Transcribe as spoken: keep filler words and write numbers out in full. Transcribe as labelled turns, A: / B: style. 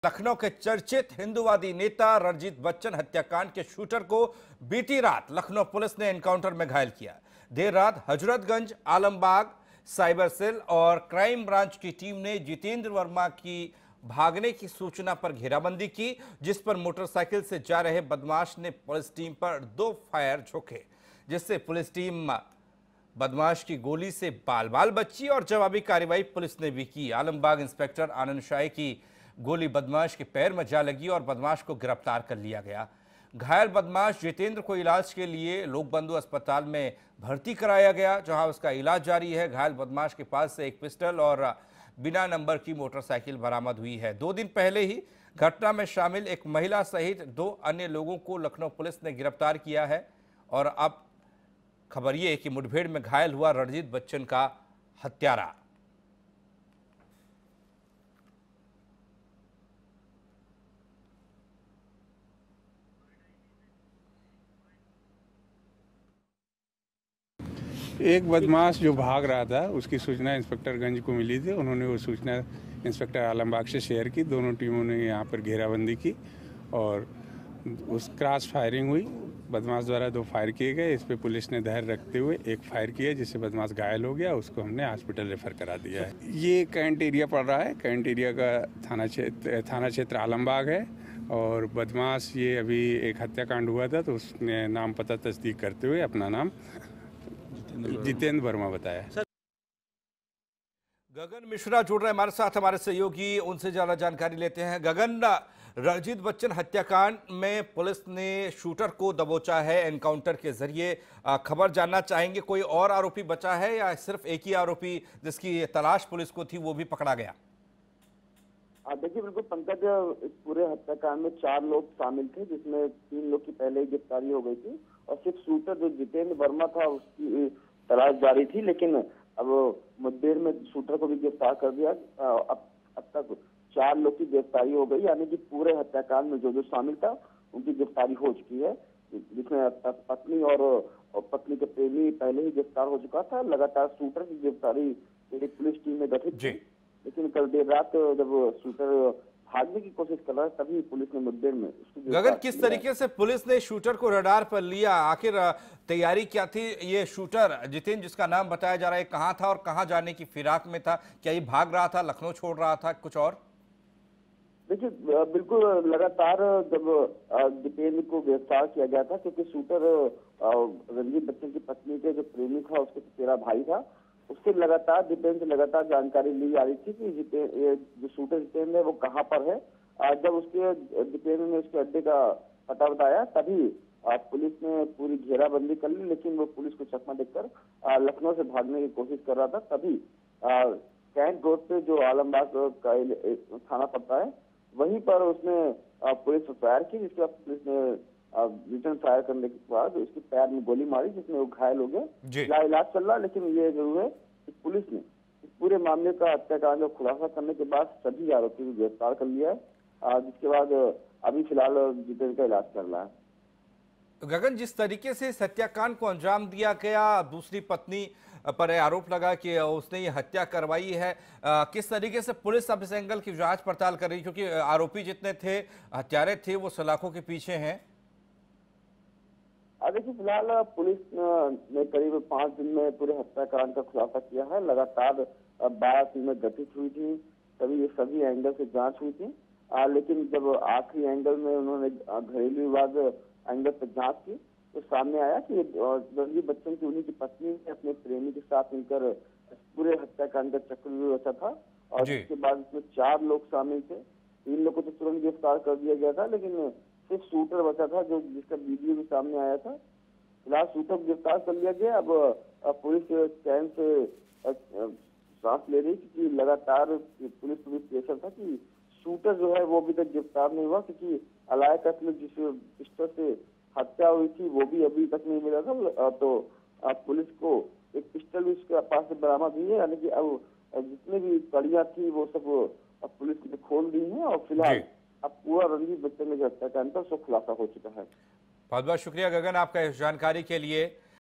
A: लखनऊ के चर्चित हिंदूवादी नेता रणजीत बच्चन हत्याकांड के शूटर को बीती रात लखनऊ पुलिस ने एनकाउंटर में घायल किया। देर रात हजरतगंज, आलमबाग साइबर सेल और क्राइम ब्रांच की टीम ने जितेंद्र वर्मा की भागने की सूचना पर घेराबंदी की, जिस पर मोटरसाइकिल से जा रहे बदमाश ने पुलिस टीम पर दो फायर झोंके, जिससे पुलिस टीम बदमाश की गोली से बाल बाल बची और जवाबी कार्रवाई पुलिस ने भी की। आलमबाग इंस्पेक्टर आनंद शाही की गोली बदमाश के पैर में जा लगी और बदमाश को गिरफ्तार कर लिया गया। घायल बदमाश जितेंद्र को इलाज के लिए लोकबंधु अस्पताल में भर्ती कराया गया, जहां उसका इलाज जारी है। घायल बदमाश के पास से एक पिस्टल और बिना नंबर की मोटरसाइकिल बरामद हुई है। दो दिन पहले ही घटना में शामिल एक महिला सहित दो अन्य लोगों को लखनऊ पुलिस ने गिरफ्तार किया है और अब खबर यह कि मुठभेड़ में घायल हुआ रणजीत बच्चन का हत्यारा।
B: एक बदमाश जो भाग रहा था उसकी सूचना इंस्पेक्टर गंज को मिली थी। उन्होंने वो सूचना इंस्पेक्टर आलमबाग से शेयर की। दोनों टीमों ने यहाँ पर घेराबंदी की और उस क्रॉस फायरिंग हुई। बदमाश द्वारा दो फायर किए गए। इस पे पुलिस ने धैर्य रखते हुए एक फायर किया, जिससे बदमाश घायल हो गया। उसको हमने हॉस्पिटल रेफर करा दिया है। ये कैंट एरिया पड़ रहा है। कैंट एरिया का थाना क्षेत्र थाना क्षेत्र आलमबाग है और बदमाश ये अभी एक हत्याकांड हुआ था तो उसने नाम पता तस्दीक करते हुए अपना नाम जितेंद्र वर्मा बताया।
A: गगन मिश्रा जुड़ रहे हमारे साथ, हमारे सहयोगी, उनसे ज्यादा जानकारी लेते हैं। गगन, रणजीत बच्चन हत्याकांड में पुलिस ने शूटर को दबोचा है एनकाउंटर के जरिए। खबर जानना चाहेंगे, कोई और आरोपी बचा है या सिर्फ एक ही आरोपी जिसकी तलाश पुलिस को थी वो भी पकड़ा गया?
C: देखिए, बिल्कुल पंकज, इस पूरे हत्याकांड में चार लोग शामिल थे, जिसमें तीन लोग की पहले ही गिरफ्तारी हो गई थी और सिर्फ शूटर जो जितेंद्र वर्मा था उसकी तलाश जारी थी। लेकिन अब मुठभेड़ में शूटर को भी गिरफ्तार कर दिया। अब अब तक चार लोग की गिरफ्तारी हो गई, यानी कि पूरे हत्याकांड में जो जो शामिल था उनकी गिरफ्तारी हो चुकी है, जिसमें पत्नी और, और पत्नी के प्रेमी पहले ही गिरफ्तार हो चुका था। लगातार शूटर की गिरफ्तारी एक पुलिस टीम में गठित थी, लेकिन कल देर रात जब शूटर भागने की कोशिश कर रहा है तभी पुलिस ने मुठभेड़ में।
A: गगन, किस तरीके से पुलिस ने शूटर को रडार पर लिया? आखिर तैयारी क्या थी? ये शूटर जितेंद्र, जिसका नाम बताया जा रहा है, कहाँ था और कहाँ जाने की फिराक में था? क्या ये भाग रहा था, लखनऊ छोड़ रहा था, कुछ और?
C: देखिए, बिल्कुल लगातार जब जितेंद्र को गिरफ्तार किया गया था, क्योंकि शूटर रणजीत बच्चन की पत्नी के जो प्रेमी था उसके तेरा भाई था, उससे लगातार जितेंद्र से लगातार जानकारी ली जा रही थी कि जितेंद्र जो शूटर जितेंद्र है वो कहाँ पर है। जब उसके जितेंद्र ने उसके अड्डे का पता बताया तभी पुलिस ने पूरी घेराबंदी कर ली, लेकिन वो पुलिस को चकमा देकर लखनऊ से भागने की कोशिश कर रहा था। तभी कैंट रोड पे जो आलमबाग का थाना पड़ता है वहीं पर उसने पुलिस पर फायर की, जिसके बाद पुलिस ने रिटर्न फायर करने के बाद उसके पैर में गोली मारी, जिसमें वो घायल हो गया। इलाज चल रहा, लेकिन ये जरूर है कि पुलिस ने इस पूरे मामले का हत्याकांड का खुलासा करने के बाद सभी आरोपी को गिरफ्तार कर लिया है, जिसके बाद अभी फिलहाल जितेंद्र का इलाज चल रहा है।
A: गगन, जिस तरीके से इस हत्याकांड को अंजाम दिया गया, दूसरी पत्नी पर आरोप लगा कि उसने ये हत्या करवाई है, आ, किस तरीके से पुलिस अब इस एंगल की जांच पड़ताल कर रही है, क्योंकि आरोपी जितने थे, हत्यारे थे, वो सलाखों के पीछे हैं?
C: देखिए, फिलहाल पुलिस ने करीब पांच दिन में पूरे हत्याकांड का खुलासा किया है। लगातार बारह टीमें गठित हुई थी, सभी ये सभी एंगल से जांच हुई थी, आ, लेकिन जब आखिरी एंगल में उन्होंने घरेलू विवाद एंगल पर जांच की तो सामने आया कि रणजीत बच्चन की उन्हीं की पत्नी ने अपने प्रेमी के साथ मिलकर पूरे हत्याकांड का चक्रव्यूह रचा था और इसके बाद इसमें चार लोग शामिल थे। तीन लोगों को तो तुरंत गिरफ्तार कर दिया गया था, लेकिन सिर्फ शूटर बचा था, जो जिसका वीडियो भी सामने आया था। फिलहाल शूटर को गिरफ्तार कर लिया गया। अब, अब पुलिस चैन से सांस ले रही, क्योंकि लगातार पुलिस पुलिस प्रेशर था कि शूटर जो है वो अभी तक गिरफ्तार नहीं हुआ, क्योंकि अलायक असलम जिस पिस्टल से हत्या हुई थी वो भी अभी तक नहीं मिला था। तो पुलिस को एक पिस्टल भी उसके पास से बरामद हुई है, यानी कि अब जितनी भी कड़ियां थी वो सब अब पुलिस ने खोल दी है और फिलहाल अब पूरा रणजीत बच्चन ने जो हत्याकांड था उसका खुलासा हो चुका है।
A: बहुत बहुत शुक्रिया गगन आपका इस जानकारी के लिए।